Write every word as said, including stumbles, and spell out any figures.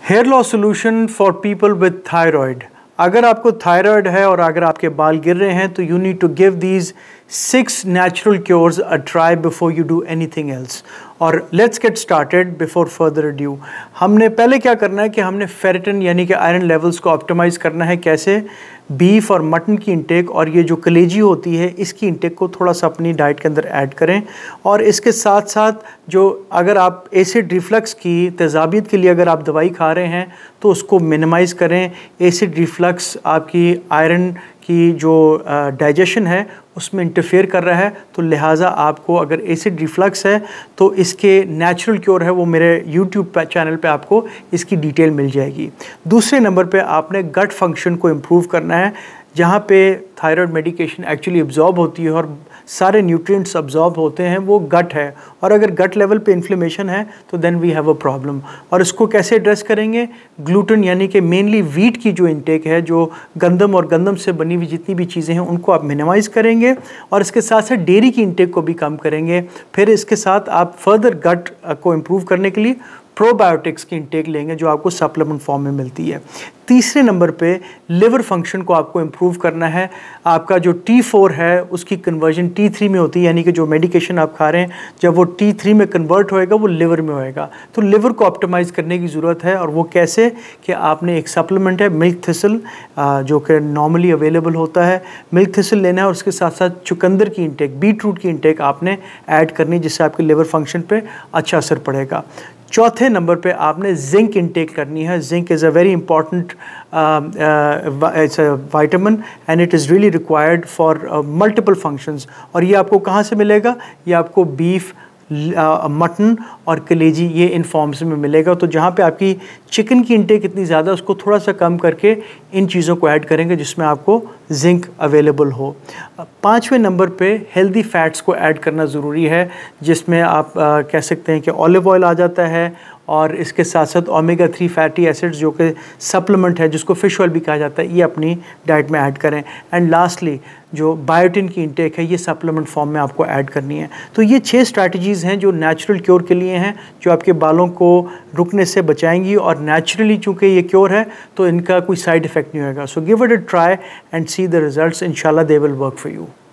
Hair loss solution for people with thyroid. अगर आपको thyroid है और अगर आपके बाल गिर रहे हैं तो you need to give these six natural cures a try before you do anything else. और let's get started before further due. हमने पहले क्या करना है कि हमने फेरेटिन यानी कि आयरन लेवल्स को ऑप्टिमाइज़ करना है। कैसे? बीफ और मटन की इंटेक और ये जो कलेजी होती है इसकी इंटेक को थोड़ा सा अपनी डाइट के अंदर ऐड करें। और इसके साथ साथ जो अगर आप एसिड रिफ्लक्स की तेज़ाबियत के लिए अगर आप दवाई खा रहे हैं तो उसको मिनिमाइज़ करें। एसिड रिफ्लक्स आपकी आयरन की जो डाइजेशन है उसमें इंटरफेयर कर रहा है, तो लिहाजा आपको अगर एसिड रिफ्लक्स है तो इसके नेचुरल क्योर है वो मेरे यूट्यूब चैनल पे आपको इसकी डिटेल मिल जाएगी। दूसरे नंबर पे आपने गट फंक्शन को इम्प्रूव करना है, जहाँ पे थायराइड मेडिकेशन एक्चुअली अब्जॉर्ब होती है और सारे न्यूट्रिएंट्स अब्जॉर्ब होते हैं वो गट है। और अगर गट लेवल पे इन्फ्लेमेशन है तो then we have a problem. और इसको कैसे एड्रेस करेंगे? ग्लूटेन यानी कि मेनली वीट की जो इंटेक है, जो गंदम और गंदम से बनी हुई जितनी भी चीज़ें हैं उनको आप मिनिमाइज़ करेंगे और इसके साथ साथ डेयरी की इंटेक को भी कम करेंगे। फिर इसके साथ आप फर्दर गट को इम्प्रूव करने के लिए प्रोबायोटिक्स की इंटेक लेंगे जो आपको सप्लीमेंट फॉर्म में मिलती है। तीसरे नंबर पे लिवर फंक्शन को आपको इम्प्रूव करना है। आपका जो टी फोर है उसकी कन्वर्जन टी थ्री में होती है, यानी कि जो मेडिकेशन आप खा रहे हैं जब वो टी थ्री में कन्वर्ट होएगा वो लिवर में होएगा। तो लिवर को ऑप्टिमाइज़ करने की ज़रूरत है। और वो कैसे? कि आपने एक सप्लीमेंट है मिल्क थिसल जो कि नॉर्मली अवेलेबल होता है, मिल्क थिसल लेना है और उसके साथ साथ चुकंदर की इंटेक, बीट रूट की इंटेक आपने ऐड करनी है जिससे आपके लिवर फंक्शन पर अच्छा असर पड़ेगा। चौथे नंबर पे आपने जिंक इंटेक करनी है। Zinc is a very important it's a vitamin and it is really required for multiple functions. और ये आपको कहाँ से मिलेगा? ये आपको बीफ, मटन और कलेजी ये इन फॉर्म्स में मिलेगा। तो जहाँ पे आपकी चिकन की इंटेक इतनी ज़्यादा उसको थोड़ा सा कम करके इन चीज़ों को ऐड करेंगे जिसमें आपको जिंक अवेलेबल हो। पाँचवें नंबर पे हेल्दी फैट्स को ऐड करना ज़रूरी है, जिसमें आप आ, कह सकते हैं कि ऑलिव ऑयल आ जाता है और इसके साथ साथ ओमेगा थ्री फैटी एसिड्स जो कि सप्लीमेंट है जिसको फ़िश ऑयल भी कहा जाता है, ये अपनी डाइट में ऐड करें। एंड लास्टली जो बायोटिन की इंटेक है ये सप्लीमेंट फॉर्म में आपको ऐड करनी है। तो ये छह स्ट्रैटेजीज़ हैं जो नेचुरल क्योर के लिए हैं, जो आपके बालों को रुकने से बचाएंगी। और नेचुरली चूँकि ये क्योर है तो इनका कोई साइड इफ़ेक्ट नहीं होगा। So give it a try and see the results, इंशाल्लाह they will work for you.